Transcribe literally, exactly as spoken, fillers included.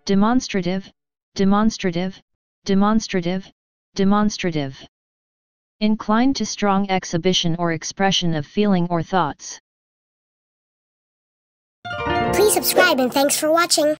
demonstrative, demonstrative, demonstrative, demonstrative. Inclined to strong exhibition or expression of feeling or thoughts. Please subscribe and thanks for watching.